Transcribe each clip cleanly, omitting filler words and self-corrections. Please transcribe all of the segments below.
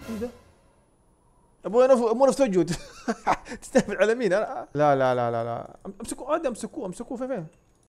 ايه ده؟ ابوي نفس وجهه. تستهبل على مين؟ لا لا لا لا لا، امسكوه عادي، امسكوه فين؟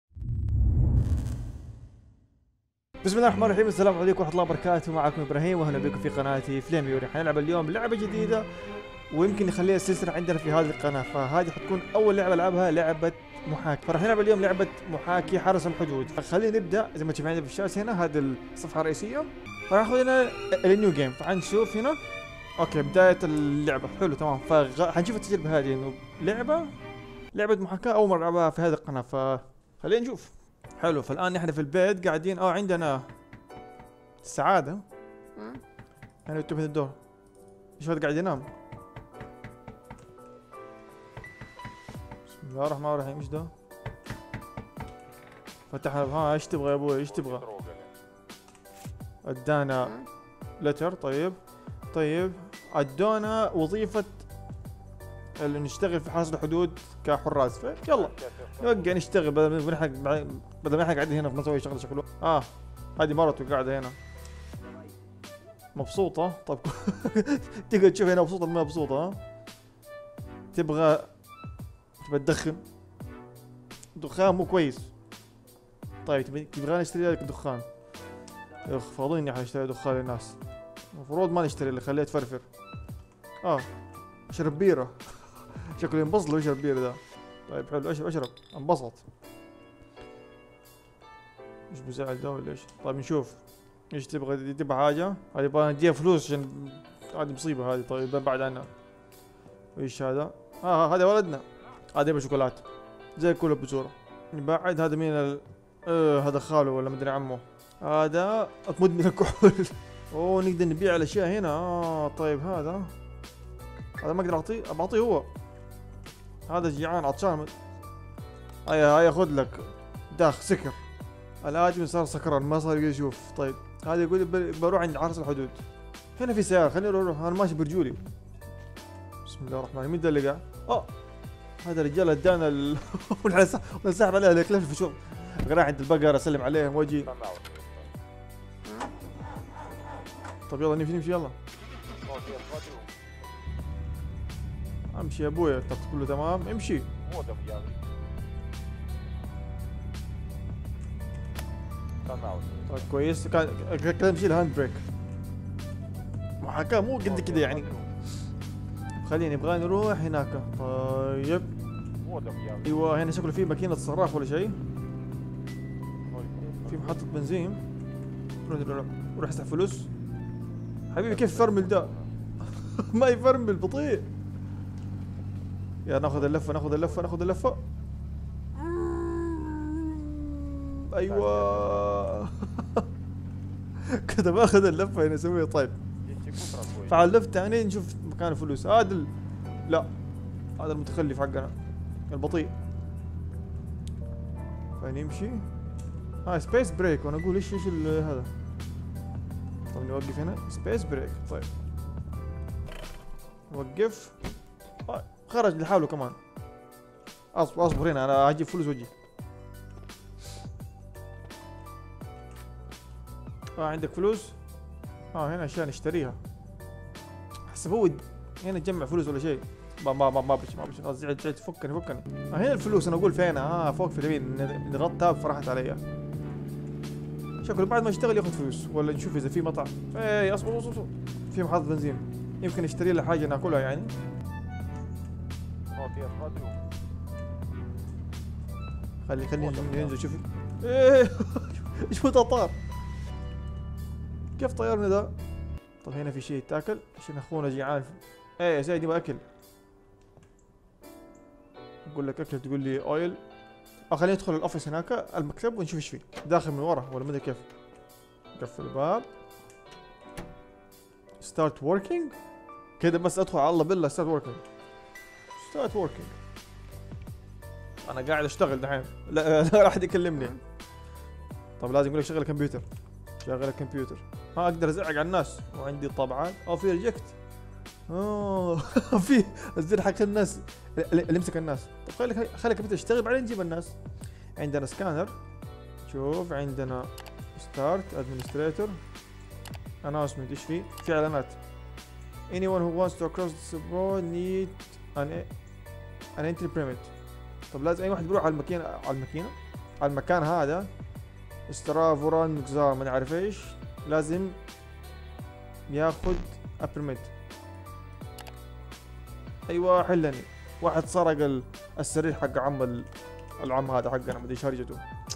بسم الله الرحمن الرحيم، السلام عليكم ورحمه الله وبركاته. معكم ابراهيم واهلا بكم في قناتي فليم يوري. حنلعب اليوم لعبه جديده ويمكن نخليها سلسله عندنا في هذه القناه، فهذه حتكون اول لعبه العبها، لعبه محاكي. فراح نلعب اليوم لعبه محاكي حرس الحدود. خلينا نبدا. زي ما تشوف عندنا في الشاشه هنا هذه الصفحه الرئيسيه، راح ناخذ هنا النيو جيم. فحنشوف هنا اوكي بدايه اللعبه. حلو تمام. فحنشوف التجربه هذه انه لعبه محاكاه اول مره العبها في هذه القناه، فخلينا نشوف. حلو. فالان احنا في البيت قاعدين. عندنا السعاده. يعني انتم في الدور. ايش هذا قاعد ينام؟ بسم الله الرحمن الرحيم. ايش ده؟ فتحنا. ايش تبغى يا ابوي؟ ايش تبغى؟ ادانا لتر. طيب ادونا وظيفة اللي نشتغل في حرس الحدود كحراس. يلا نوقع نشتغل بدل ما احنا قاعدين هنا نسوي شغله شكله. هذه مرته قاعدة هنا مبسوطة. طب تقدر تشوف هنا مبسوطة ما مبسوطة. تبغى تدخن دخان مو كويس. طيب تبغى نشتري لك دخان. فاضيين احنا نشتري دخان للناس. المفروض ما نشتري اللي خليه تفرفر. اشرب بيرة. شكله ينبسط لو يشرب بيرة ده. طيب حلو. اشرب انبسط. ايش بزعل ده ولا ايش؟ طيب نشوف ايش تبغى حاجة. هذه يبغى نديها فلوس عشان هذه مصيبة هذه. طيب بعد عنها. ايش هذا؟ هذا ولدنا. هذا يبغى شوكولاتة زي كله بصورة. نبعد. هذا مين هذا خاله ولا مدري عمه. هذا مدمن الكحول. نقدر نبيع الاشياء هنا. طيب هذا ما اقدر اعطيه. بعطيه هو. هذا جيعان عطشان. هيا خذ لك داخ سكر. الادمي صار سكران ما صار يشوف. طيب هذا يقول بروح عند حرس الحدود. هنا في سيارة. خليني اروح. انا ماشي برجولي. بسم الله الرحمن الرحيم. مين ده اللي قاعد؟ هذا الرجال ادانا ونسحب عليه الكلام في شغل. راح عند البقرة اسلم عليهم واجي. طب يلا نمشي يلا. امشي يا ابويا. طب كله تمام امشي. طيب كويس. كان امشي الهاند بريك. محاكاة مو قد كده يعني. خليني نبغى نروح هناك. طيب ايوه هنا شكله في ماكينة صراخ ولا شيء. في محطة بنزين. نروح اسحب فلوس. حبيبي كيف فرمل ده؟ ما يفرمل بطيء. يا ناخذ اللفة. ايوه. كده باخذ اللفة هنا اسويها. طيب فعل لفت ثاني نشوف مكان الفلوس. لا هذا المتخلف حقنا البطيء. فنمشي. سبيس بريك. وانا اقول ايش هذا. طب نوقف هنا. سبيس بريك. طيب وقف. خرج لحاله كمان. اصبر هنا انا هجيب فلوس واجي. عندك فلوس. هنا اشياء نشتريها. حسب هو هنا تجمع فلوس ولا شيء. ما بش خلاص. زعلت فكني. هنا الفلوس انا اقول فين. فوق في اليمين. نضغط تاب فرحت علي. شكله بعد ما يشتغل ياخذ فلوس. ولا نشوف اذا في مطعم. اصبر. في محطة بنزين يمكن نشتري له حاجة ناكلها يعني. خلي ننزل. شوف ايش هو طار. كيف طيرنا ذا؟ طب هنا في شيء تاكل عشان اخونا جيعان. يا سيدي ما اكل. اقول لك اكل تقول لي اويل. خلينا ندخل الاوفيس هناك المكتب ونشوف ايش فيه. داخل من ورا ولا ما ادري كيف. قفل الباب. ستارت وركينج. كده بس ادخل على الله بالله. ستارت وركينج. انا قاعد اشتغل دحين. لا احد يكلمني. طب لازم اقول لك شغل الكمبيوتر. اقدر ازعق على الناس. وعندي طبعات. في ريجكت. في الزر حق الناس اللي يمسك الناس. طب خلي الكمبيوتر يشتغل بعدين نجيب الناس. عندنا سكانر. شوف عندنا ستارت ادمنستريتور. اناونسمنت. ايش في اعلانات. anyone who wants to cross the road need an entry permit. طب لازم اي واحد بيروح على على المكان هذا استرافوران مكزار ما نعرف ايش لازم ياخذ ابرميت. ايوه حلني واحد سرق السرير حق العم هذا حقنا مدري ايش هرجته.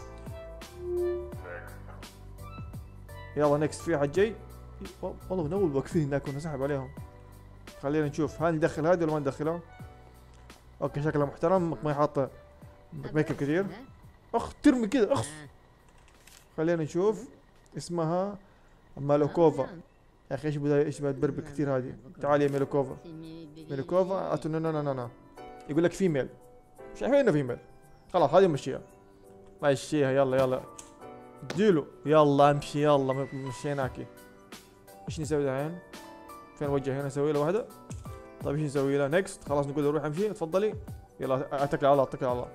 يلا نكست في احد جاي والله من اول واقفين هناك ونسحب عليهم. خلينا نشوف هل ندخل هذه ولا ما ندخلها. اوكي شكله محترم ما يحط ميك اب كثير. اخ ترمي كذا اخ. خلينا نشوف اسمها مالوكوفا. يا اخي ايش بتبربر كثير هذه. تعالي يا ميلوكوفا نا يقول لك فيميل شايفين انه فيميل. خلاص هذه مشيها يلا اديله يلا امشي يلا مشيناكي. ايش نسوي الحين؟ فين وجه هنا نسوي له واحده. طيب ايش نسوي له نكست. خلاص نقول له روح امشي تفضلي يلا اتكل على الله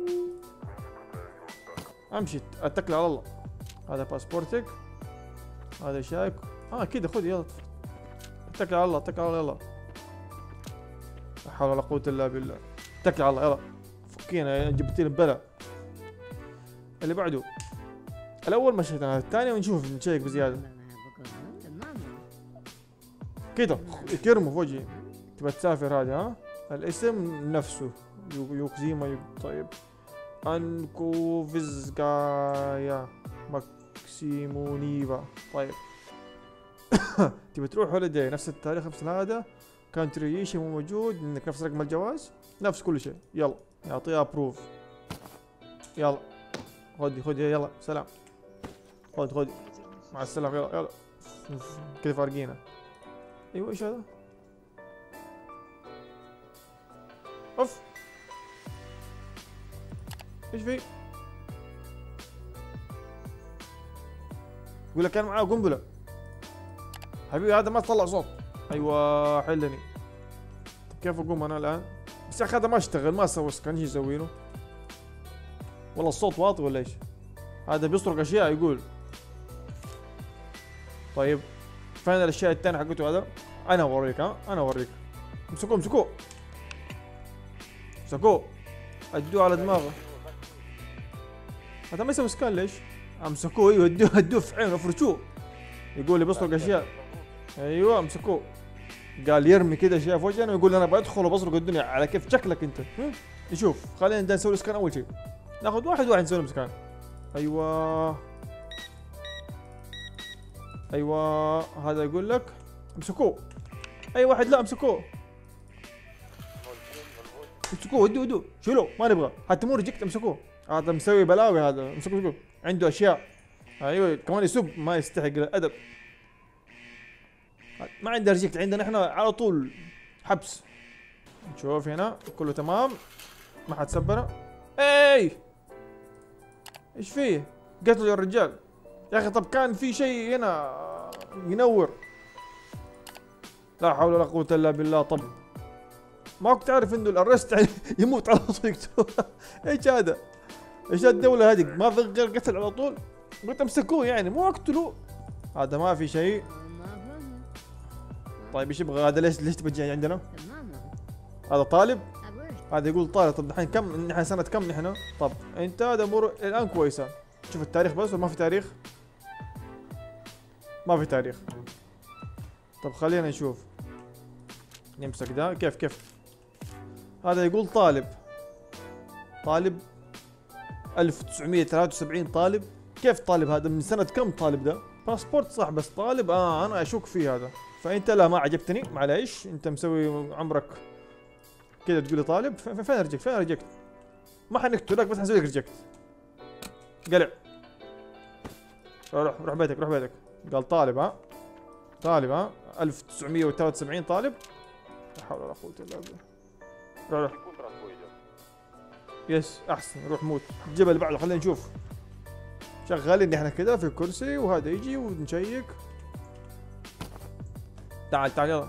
امشي اتكل على الله. هذا باسبورتك هذا شايك كذا خذ يلا اتكل على الله يلا. لا حول ولا قوة الا بالله. اتكل على الله يلا فكينا جبت لي بلا. اللي بعده الاول مشيت الثاني ونشوف نشيك بزيادة كده كرمه في وجهي. تبى تسافر هذا الاسم نفسه يوكزيما طيب انكوفيزغايا ماكسيمونيفا. طيب تبي تروح هوليداي نفس التاريخ نفس هذا كانتري شيء مو موجود انك نفس رقم الجواز نفس كل شيء. يلا يعطيها ابروف يلا خذ يلا سلام خذ مع السلامة يلا كذا فارقينا. ايوه ايش هذا؟ اوف ايش في؟ يقول لك كان معاه قنبله. حبيبي هذا ما تطلع صوت. ايوه حلني. كيف اقوم انا الان؟ بس يا اخي هذا ما اشتغل ما سوى سكان ايش يسوي له؟ والله الصوت واطي ولا ايش؟ هذا بيسرق اشياء يقول. طيب فين الاشياء الثانيه حقته هذا؟ انا اوريك انا اوريك. امسكوه ادوه على دماغه. هذا ما يسوي سكان ليش؟ امسكوه ايوه ادوه في عينه افرشوه. يقول لي بسرق اشياء. ايوه امسكوه. قال يرمي كذا اشياء في وجهنا ويقول انا بدخل وبسرق الدنيا على كيف شكلك انت. نشوف خلينا نسوي سكان اول شيء. ناخذ واحد نسوي له سكان. ايوه هذا يقول لك امسكوه. اي واحد لا امسكوه ودوه شيلوه ما نبغى حتى مو ريجكت امسكوه. هذا مسوي بلاوي هذا امسكوه عنده اشياء. ايوه كمان يسب ما يستحق الادب. ما عنده ريجكت عندنا احنا على طول حبس. نشوف هنا كله تمام ما حد سبنا. ايش فيه؟ قتلوا يا الرجال يا اخي. طب كان في شيء هنا ينور. لا حول ولا قوة الا بالله. طب ما كنت عارف انه الارست يموت على طول. ايش هذا؟ ايش الدولة هذه ما في غير قتل على طول؟ قلت امسكوه يعني مو اقتلوه. هذا ما في شيء. طيب ايش يبغى هذا؟ ليش تبجي عندنا؟ هذا طالب؟ هذا يقول طالب. طب الحين كم نحن سنة كم نحن؟ طب انت هذا امور الان كويسة. شوف التاريخ بس ولا ما في تاريخ؟ ما في تاريخ. طب خلينا نشوف نمسك ده كيف هذا يقول طالب 1973 طالب. كيف طالب هذا من سنة كم طالب ده؟ باسبورت صح بس طالب انا اشك فيه هذا. فانت لا ما عجبتني معليش انت مسوي عمرك كذا تقولي طالب. فين رجكت ما حنقتلك بس حنسوي لك ريجكت. قلع روح بيتك. قال طالب طالب 1973 طالب. لا حول ولا قوة الا بالله. روح يس احسن روح موت. الجبل اللي بعده خلينا نشوف. شغالين احنا كذا في الكرسي وهذا يجي ونشيك. تعال يلا.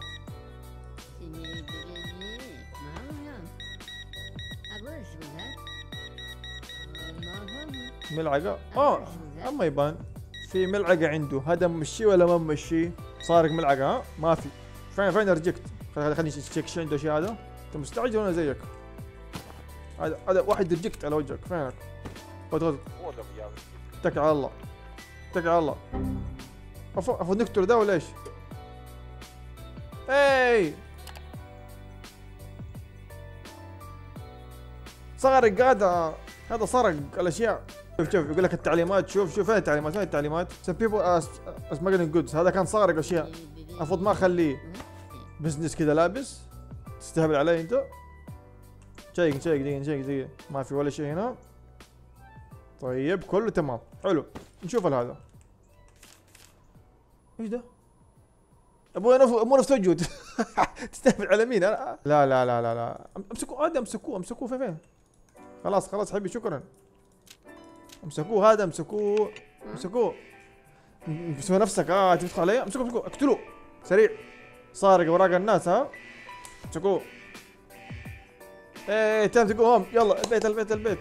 ملعقة اما يبان في ملعقة عنده. هذا ممشي ولا ما ممشي؟ صارق ملعقة ما في. فين رجكت؟ خليني تشيك ايش عنده شيء هذا. انت مستعجل وانا زيك. هذا واحد رجكت على وجهك. فينك؟ خذ. اتكل على الله. اتكل على الله. المفروض نقتل ده ولا ايش؟ اي سرق هذا سرق الاشياء. شوف يقول لك التعليمات. شوف فين التعليمات؟ فين التعليمات؟ some people are smuggling goods. هذا كان سارق اشياء. المفروض ما اخليه بزنس كذا لابس. تستهبل علي انت؟ شيك دقيقة ما في ولا شيء هنا. طيب كله تمام. حلو. نشوف هذا. ايش ده؟ ابوي نفس وجهه. تستهبل على مين؟ أنا... لا امسكوه هذا. امسكوه فين؟ خلاص حبيبي شكرا. امسكوه هذا. امسكوه سوي نفسك. تدخل علي. امسكوه اقتلوه سريع. سارق اوراق الناس. امسكوه. تمسكوهم. يلا البيت.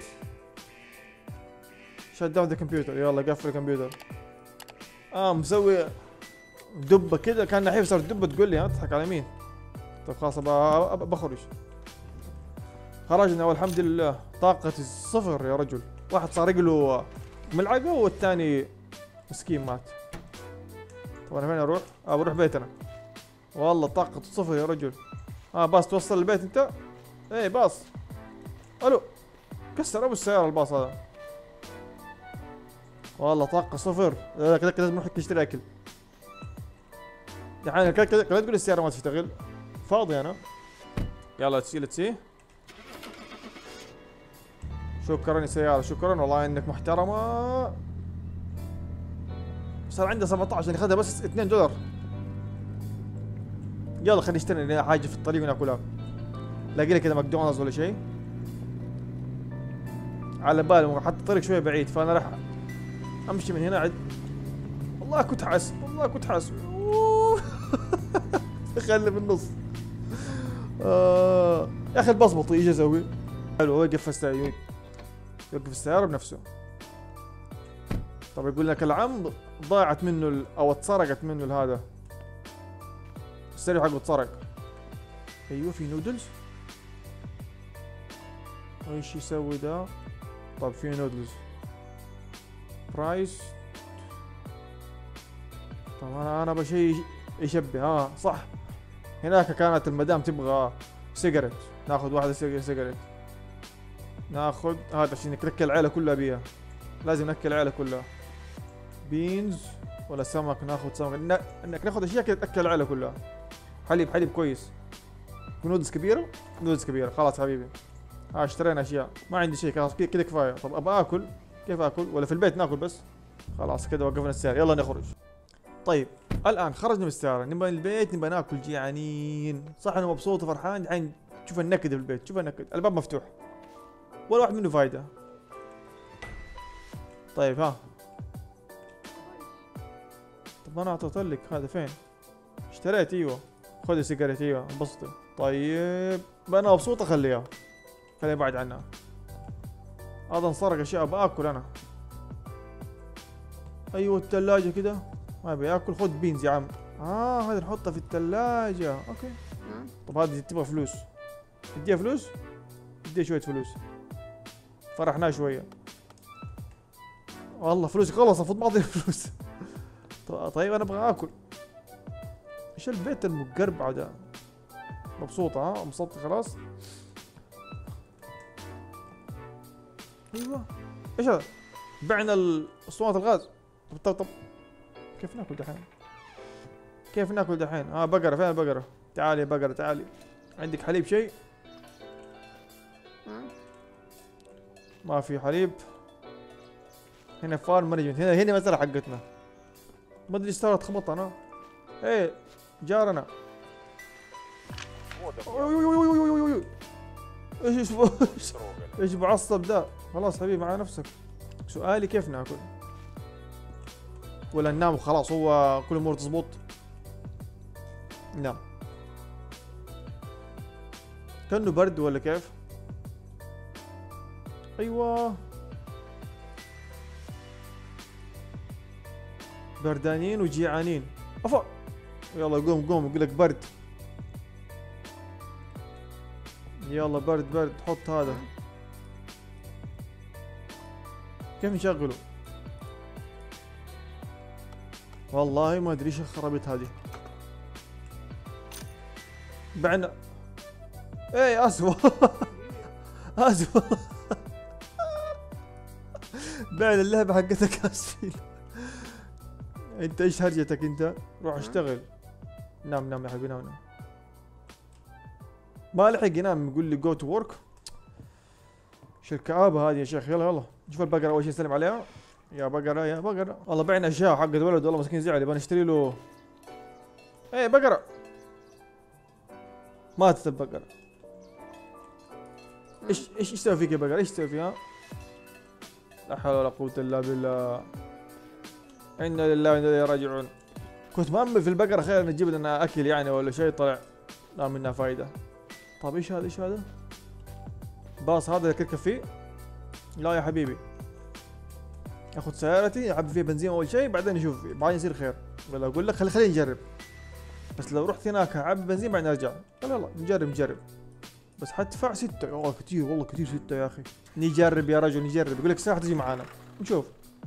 شت داون ذا كمبيوتر. يلا قفل الكمبيوتر. مسوي دبه كذا كان نحيف صار دبه. تقول لي تضحك على مين؟ طيب خلاص بخرج. خرجنا والحمد لله. طاقة الصفر يا رجل. واحد سارق له ملعقة والثاني مسكين مات. طب انا فين اروح؟ بروح بيتنا. والله طاقة الصفر يا رجل. باص توصل البيت انت؟ ايه باص. الو كسر ابو السيارة الباص هذا. والله طاقة صفر. كذا لازم نروح نشتري اكل. دحين كذا تقول السيارة ما تشتغل. فاضي انا. يلا تسي. شكرا يا سيارة. شكرا والله انك محترمة. صار عنده 17 يعني اخذها بس $2. يلا خلينا نشتري لنا حاجة في الطريق وناكلها. لاقي لي كذا ماكدونالدز ولا شيء. على بالي حتى الطريق شوية بعيد فانا راح امشي من هنا والله كنت حاس. خلي بالنص. يا اخي الباص بطيء. ايش اسوي؟ حلو. وقف يوقف السيارة بنفسه. طب يقول لك العم ضاعت منه او اتسرقت منه هذا السريع حقه اتسرق. ايوه في نودلز. ايش يسوي ده؟ طب في نودلز برايس. طب انا ابغى شيء يشبه. صح. هناك كانت المدام تبغى سيجاريت. ناخذ واحدة سيجاريت. ناخذ هذا عشان ناكل العيلة كلها بيها. لازم ناكل العيلة كلها. بينز ولا سمك. ناخذ سمك. انك ناخذ اشياء كذا تاكل العيلة كلها. حليب كويس. نودلز كبيرة. خلاص حبيبي. اشترينا اشياء. ما عندي شيء خلاص كذا كفاية. طب ابغى اكل. كيف اكل؟ ولا في البيت ناكل بس؟ خلاص كذا وقفنا السيارة. يلا نخرج. طيب الان خرجنا من السيارة. نبغى البيت نبغى ناكل جيعانين. صح انا مبسوط وفرحان. الحين شوف النكد في البيت. شوف النكد. الباب مفتوح ولا واحد منه فايدة. طيب طب انا اعطيت لك هذا فين؟ اشتريت. ايوه خذ سيجارتي. ايوه انبسطي. طيب انا مبسوط خليها بعد عنها. هذا انسرق اشياء باكل انا. ايوه الثلاجة كده ما بياكل. خذ بينز يا عم. هذه نحطها في الثلاجة. اوكي. طب هذه تبغى فلوس. اديها فلوس. اديها شوية فلوس. فرحناه شوية. والله فلوسي خلص. المفروض ما اعطيني فلوس. طيب انا ابغى اكل. ايش البيت المقربع ده؟ مبسوطة. انبسطت خلاص. ايوه ايش هذا؟ بعنا اسطوانة الغاز. طب كيف ناكل دحين؟ بقرة. فين البقرة؟ تعالي يا بقرة تعالي. عندك حليب شيء؟ ما في حليب. هنا فارم مانجمنت. هنا مسألة حقتنا. ما ادري صارت خبط انا. ايه جارنا. ايش بعصب ده؟ خلاص حبيبي مع نفسك. سؤالي كيف ناكل؟ ولا ننام وخلاص هو كل الامور تزبط؟ نعم. كأنه برد ولا كيف؟ ايوه بردانين وجيعانين. افا يلا قوم يقول لك برد. يلا برد برد، حط هذا. كيف نشغله؟ والله ما ادري ايش الخرابيط هذه. بعنا ايه اسوء. اسوء. بعد اللعبة حقتك اسفين. انت ايش هرجتك انت؟ روح اشتغل. نام نام يا حبيبي نام نام. ما لحق ينام يقول لي جو تو ورك. ايش الكآبة هذه يا شيخ؟ يلا يلا شوف البقرة اول شيء سلم عليها. يا بقرة يا بقرة. والله بعنا اشياء حق الولد والله مسكين زعل، يبغى نشتري له. ايه بقرة. ماتت البقرة. ايش تسوي فيك يا بقرة؟ ايش تسوي فيها؟ لا حول ولا قوة الا بالله. انا لله وانا اليه راجعون. كنت مأمل في البقرة خير نجيب لنا اكل يعني ولا شيء، طلع لا منها فايدة. طيب ايش هذا؟ ايش هذا؟ باص هذا اللي كركب فيه؟ لا يا حبيبي. اخذ سيارتي اعبي فيها بنزين اول شيء بعدين نشوف بعدين يصير خير. ولا اقول لك خلينا نجرب. بس لو رحت هناك اعبي بنزين بعدين ارجع. يلا يلا نجرب. بس حدفع 6. والله كثير والله كثير 6 يا اخي. نجرب يا رجل نجرب. يقول لك الساعة تجي معانا نشوف.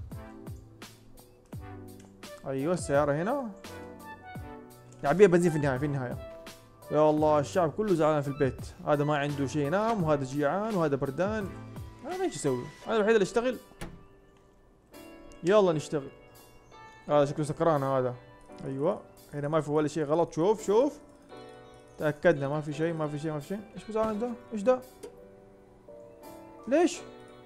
ايوه السيارة هنا. نعبيها بنزين في النهاية. يا الله الشعب كله زعلان في البيت، هذا ما عنده شيء ينام وهذا جيعان وهذا بردان. انا ايش اسوي؟ انا الوحيد اللي اشتغل. يلا نشتغل. هذا شكله سكران هذا. ايوه هنا ما في ولا شيء غلط. شوف تأكدنا ما في شيء. ايش بزعل ده؟ ايش ده؟ ليش؟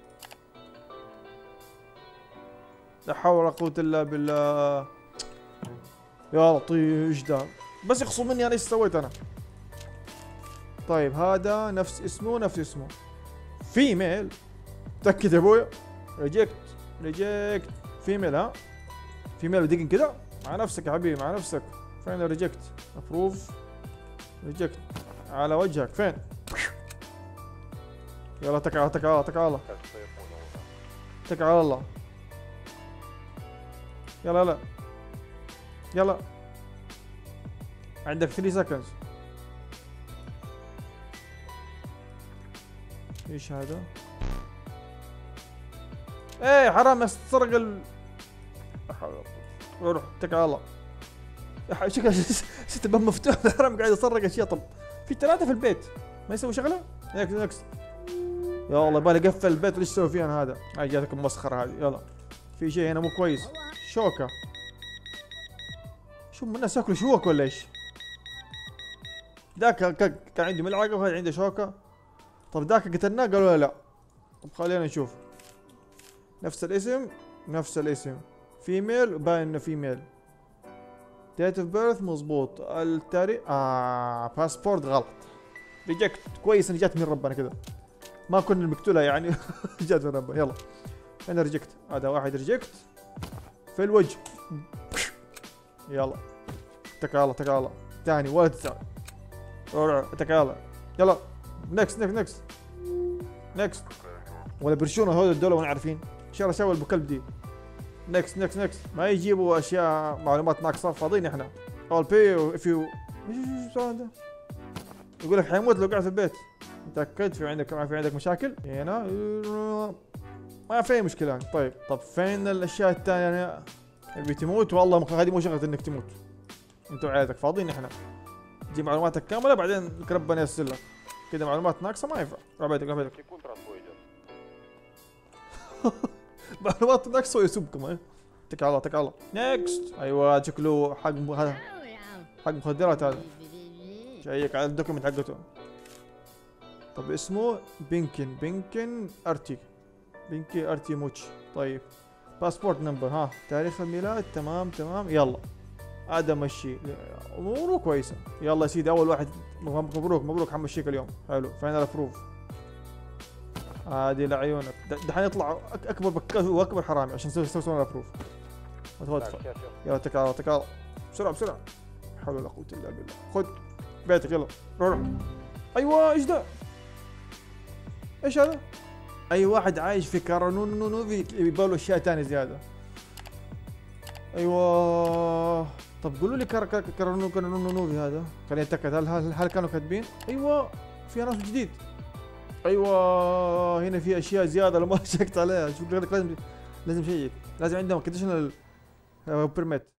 لا حول ولا قوة الا بالله. يا لطيف ايش ده؟ بس يخصم مني انا ايش سويت انا؟ طيب هذا نفس اسمه فيميل. متأكد يا ابويا؟ ريجكت فيميل. ها فيميل دقن كده مع نفسك يا حبيبي مع نفسك. فين ريجكت؟ ابروف ريجكت على وجهك. فين؟ يلا اتكل على الله. يلا عندك 3 سكندز. ايش هذا؟ ايه حرام تسرق روح اتكل على الله. شكله ست الباب مفتوح. حرام قاعد يسرق اشياء. طب في 3 في البيت ما يسوي شغله؟ نكست. يا الله بالي قفل البيت. ليش تسوي فيه انا هذا؟ هاي جاتكم مسخره هذه. يلا في شيء هنا مو كويس. شوكه. شو من الناس ياكلوا شوك ولا ايش؟ ذاك كان عندي ملعقه وهذا عنده شوكه. طب ذاك قتلناه قالوا لا. طب خلينا نشوف. نفس الاسم فيميل باين انه فيميل. ديت اوف بيرث مظبوط. التاريخ باسبورت غلط. ريجكت. كويس ان جات من ربنا كذا ما كنا نقتلها يعني. جات من ربنا. يلا انا ريجكت. هذا واحد ريجكت في الوجه. يلا اتكل على الله. ثاني ولا تزعل. اتكل على الله. يلا نكست. ولا برشونا هذول الدولة وانا عارفين. ان شاء الله سووا البكلب دي. نكست. ما يجيبوا اشياء معلومات ناقصة فاضيين احنا. all pay if you. ايش ده؟ يقول لك حيموت لو قاعد في البيت. متأكد ما في عندك مشاكل؟ هنا ما في مشكلة. طب فين الاشياء الثانية اللي بتموت؟ والله هذه مو شغلة انك تموت. انت وعيالك فاضيين احنا. تجيب معلوماتك كاملة بعدين ربنا ييسر لك. كذا معلومات ناقصة ما ينفع. روح بيتك. معلومات ناقصة ويسبكم. اتكل على الله. نكست. ايوه شكله حق مخدرات هذا. شيك على الدوكيمنت حقته. طب اسمه بينكن ارتي موتش. طيب باسبورت نمبر. ها تاريخ الميلاد. تمام يلا هذا مشي اموره كويسه. يلا يا سيدي اول واحد. مبروك حمشيك اليوم. حلو. فين الابروف؟ هذه لعيونك. دحين يطلع اكبر بكال واكبر حرامي عشان تسوي الابروف. يلا اتكل بسرعه. حول ولا قوه الا بالله. خذ بيتك يلا روح. ايوه ايش ده؟ ايش هذا؟ اي واحد عايش في كارانونوفي يبغى له اشياء ثانيه زياده. ايوه طب قولوا لي كارانونوفي هذا خليني اتاكد. هل كانوا كاتبين؟ ايوه في ناس جديد. ايوه هنا في اشياء زياده لو ما شكت عليها. شوف لك لازم شيك، لازم عندهم كونديشنال بيرميت.